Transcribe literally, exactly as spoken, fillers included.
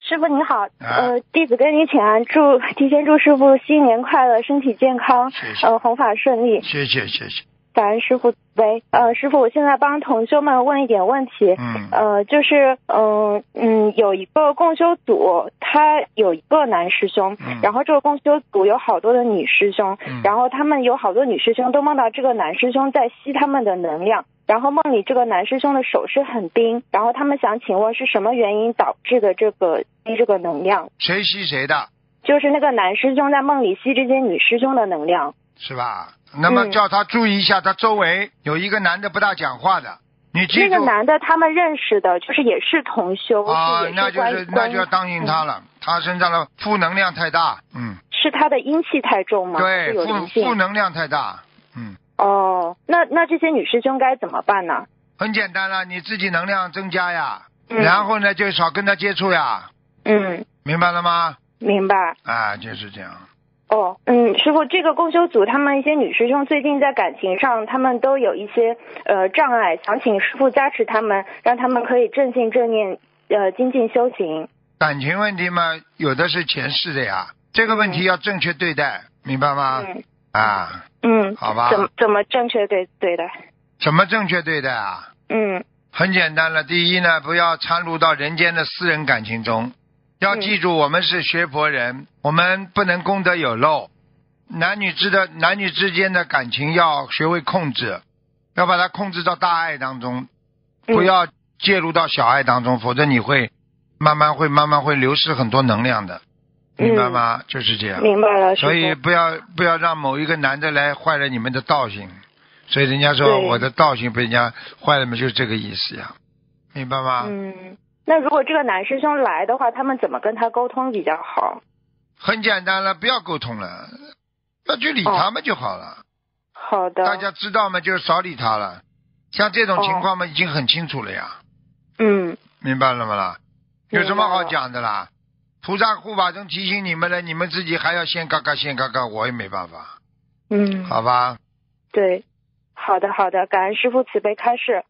师傅您好， 啊、 呃，弟子跟您请安，祝提前祝师傅新年快乐，身体健康， 谢谢呃，弘法顺利。 谢谢谢谢。 感恩师傅慈悲。呃，师傅，我现在帮同修们问一点问题。 嗯。 呃，就是嗯嗯，有一个共修组，他有一个男师兄， 嗯、 然后这个共修组有好多的女师兄， 嗯、 然后他们有好多女师兄都梦到这个男师兄在吸他们的能量。然后梦里这个男师兄的手是很冰，然后他们想请问是什么原因导致的这个吸这个能量？ 谁吸谁的？ 就是那个男师兄在梦里吸这些女师兄的能量， 是吧？那么叫他注意一下，他周围有一个男的不大讲话的，你记住。 那个男的他们认识的，就是也是同修， 啊， 是那就是那就要当心他了，嗯、他身上的负能量太大，嗯。 是他的阴气太重吗？ 对，负负能量太大，嗯。 哦，那那这些女师兄该怎么办呢？ 很简单了，你自己能量增加呀， 嗯、 然后呢就少跟他接触呀。 嗯， 明白了吗？ 明白。 啊，就是这样。 哦，嗯，师傅，这个共修组他们一些女师兄最近在感情上，他们都有一些呃障碍，想请师傅加持他们，让他们可以正信正念，呃，精进修行。 感情问题嘛，有的是前世的呀，这个问题要正确对待，嗯、明白吗？ 嗯。 啊。 嗯。 好吧。 怎么怎么正确对对待？ 怎么正确对待啊？ 嗯。 很简单了，第一呢，不要掺入到人间的私人感情中。要记住，我们是学佛人，我们不能功德有漏。男女之的男女之间的感情要学会控制，要把它控制到大爱当中，不要介入到小爱当中，嗯、否则你会慢慢会慢慢会流失很多能量的，明白吗？嗯、就是这样。 明白了。 所以不要不要让某一个男的来坏了你们的道行。所以人家说我的道行被人家坏了嘛，就是这个意思呀，明白吗？ 嗯。那如果这个男师兄来的话，他们怎么跟他沟通比较好？ 很简单了，不要沟通了，要去理他们就好了。哦、 好的。 大家知道嘛，就少理他了。像这种情况嘛，哦、已经很清楚了呀。 嗯。 明白了吗啦？有什么好讲的啦？菩萨护法中提醒你们了，你们自己还要先嘎嘎先嘎嘎，我也没办法。 嗯。 好吧。 对。好的好的，感恩师父慈悲开示。